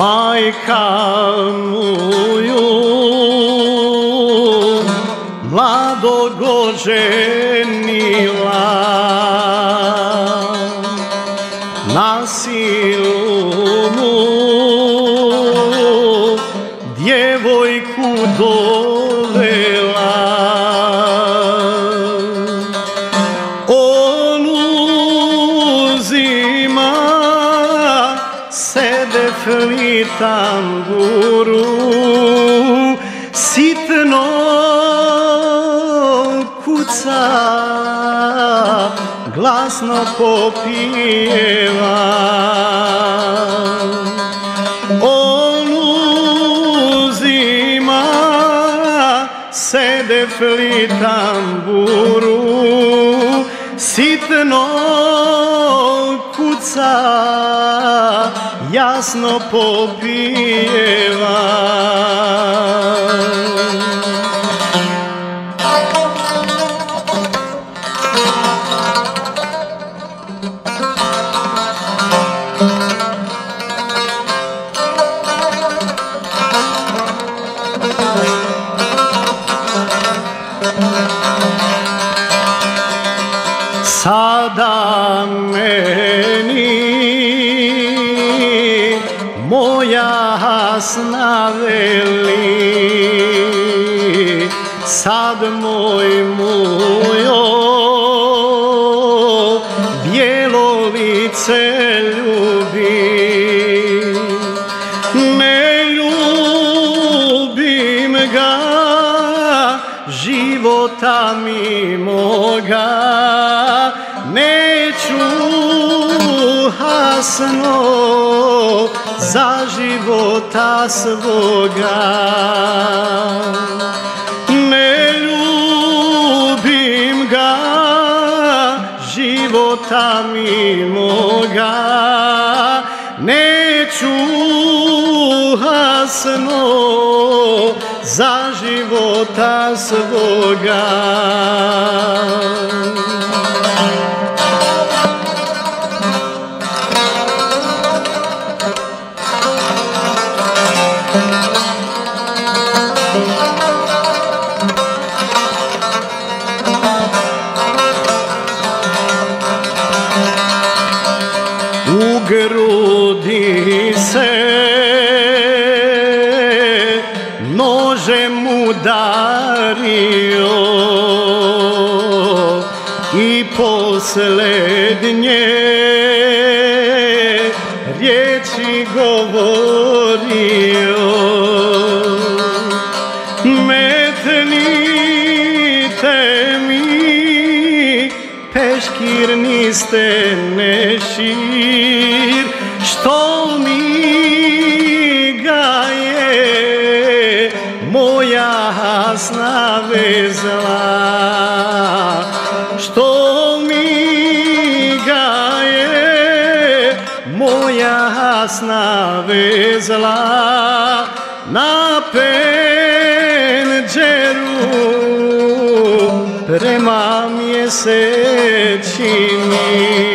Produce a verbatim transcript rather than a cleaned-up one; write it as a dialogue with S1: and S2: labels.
S1: majka moju mladog oženila, na silu mu djevojku dovela. On uzima sebe flitanguru, sitno kuca, glasno popijeva. On uzima sebe flitamburu, sitno kuca, jasno popijeva. Sada meni moja hasna veli, sad moj mujo bijelo lice ljubi. Ne ljubim ga, života mi moga, neću hasno za života svoga. Ne ljubim ga, života mi moga, neću hasno za života svoga. U grudi se nožem udario i posljednje riječi govorio. Metnite mi peškir, niste nešir, što mi ga je moja hasna vezla, što mi ga je moja hasna vezla, na penđeru prema mjesečini.